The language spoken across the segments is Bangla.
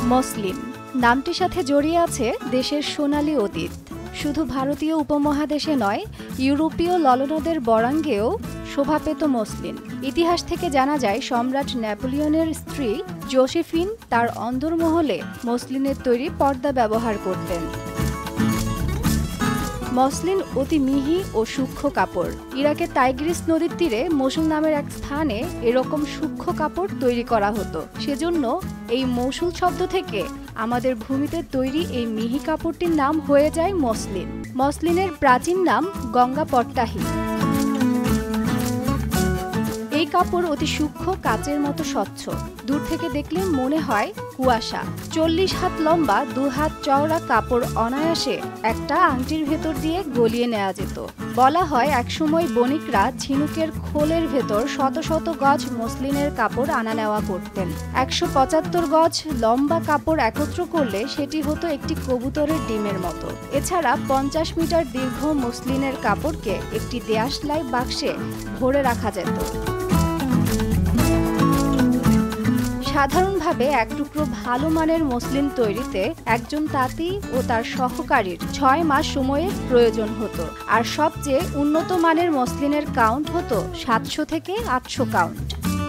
মসলিন নামটির সাথে জড়িয়ে আছে দেশের সোনালী অতীত। শুধু ভারতীয় উপমহাদেশে নয়, ইউরোপীয় ললনদের বরাঙ্গেও শোভা পেত মসলিন। ইতিহাস থেকে জানা যায়, সম্রাট নেপোলিয়নের স্ত্রী জোসেফিন তার অন্দরমহলে মসলিনের তৈরি পর্দা ব্যবহার করতেন। মসলিন অতি মিহি ও সূক্ষ্ম কাপড়। ইরাকের টাইগ্রিস নদীর তীরে মসুল নামের এক স্থানে এরকম সূক্ষ্ম কাপড় তৈরি করা হতো। সেজন্য এই মসুল শব্দ থেকে আমাদের ভূমিতে তৈরি এই মিহি কাপড়টির নাম হয়ে যায় মসলিন। মসলিনের প্রাচীন নাম গঙ্গা পট্টাহি। এই কাপড় অতি সূক্ষ্ম, কাচের মতো স্বচ্ছ। দূর থেকে দেখলে মনে হয় কুয়াশা। 40 হাত লম্বা, 2 হাত চওড়া কাপড় অনায়াসে একটা আংটির ভেতর দিয়ে গলিয়ে নেওয়া যেত। বলা হয়, একসময় বণিকরা ঝিনুকের খোলের ভেতর শত শত গজ মসলিনের কাপড় আনা নেওয়া করতেন। 175 গজ লম্বা কাপড় একত্র করলে সেটি হতো একটি কবুতরের ডিমের মতো। এছাড়া 50 মিটার দীর্ঘ মসলিনের কাপড়কে একটি দেয়াশলাই বাক্সে ভরে রাখা যেত। সাধারণভাবে এক টুকরো ভালো মানের মসলিন তৈরিতে একজন তাঁতি ও তার সহকারীর 6 মাস সময়ের প্রয়োজন হতো। আর সবচেয়ে উন্নত মানের মসলিনের কাউন্ট হতো 700 থেকে 800 কাউন্ট।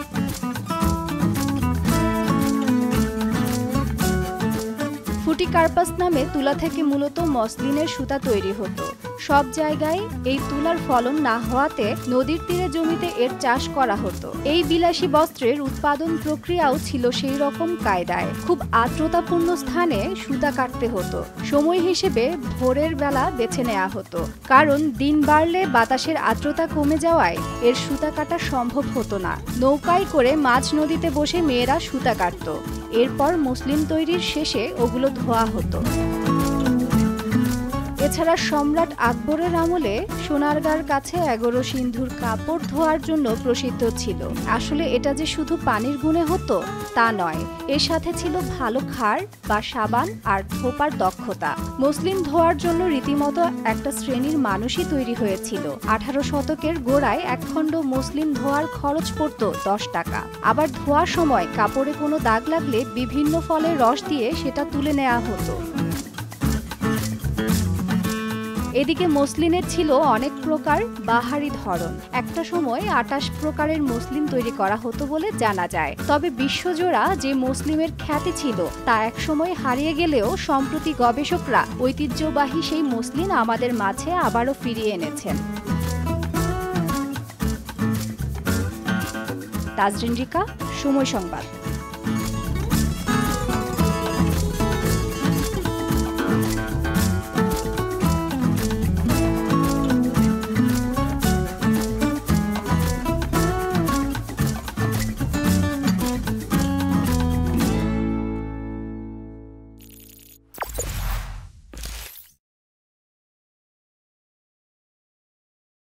ফুটিকার্পাস নামে তুলা থেকে মূলত মসলিনের সুতা তৈরি হতো। সব জায়গায় এই তুলার ফলন না হওয়াতে নদীর তীরে জমিতে এর চাষ করা হতো। এই বিলাসী বস্ত্রের উৎপাদন প্রক্রিয়াও ছিল সেই রকম কায়দায়। খুব আর্দ্রতাপূর্ণ স্থানে সুতা কাটতে হতো। সময় হিসেবে ভোরের বেলা বেছে নেওয়া হতো, কারণ দিন বাড়লে বাতাসের আর্দ্রতা কমে যাওয়ায় এর সুতা কাটা সম্ভব হতো না। নৌকায় করে মাঝ নদীতে বসে মেয়েরা সুতা কাটত। এরপর মসলিন তৈরির শেষে ওগুলো ধোয়া হতো। এছাড়া সম্রাট আকবরের আমলে সোনারগাঁর কাছে 11 সিন্ধুর কাপড় ধোয়ার জন্য প্রসিদ্ধ ছিল। আসলে এটা যে শুধু পানির গুণে হতো তা নয়, এর সাথে ছিল ভালো খাড় বা সাবান আর ধোপার দক্ষতা। মসলিন ধোয়ার জন্য রীতিমতো একটা শ্রেণীর মানুষই তৈরি হয়েছিল। 18 শতকের গোড়ায় এক খণ্ড মসলিন ধোয়ার খরচ পড়ত 10 টাকা। আবার ধোয়ার সময় কাপড়ে কোনো দাগ লাগলে বিভিন্ন ফলের রস দিয়ে সেটা তুলে নেওয়া হতো। এদিকে মসলিনের ছিল অনেক প্রকার, বাহারি ধরন। একটা সময় 28 প্রকারের মসলিন তৈরি করা হতো বলে জানা যায়। তবে বিশ্বজোড়া যে মসলিনের খ্যাতি ছিল তা একসময় হারিয়ে গেলেও সম্প্রতি গবেষকরা ঐতিহ্যবাহী সেই মসলিন আমাদের মাঝে আবারও ফিরিয়ে এনেছেন। তাজরিন রিকা, সময় সংবাদ।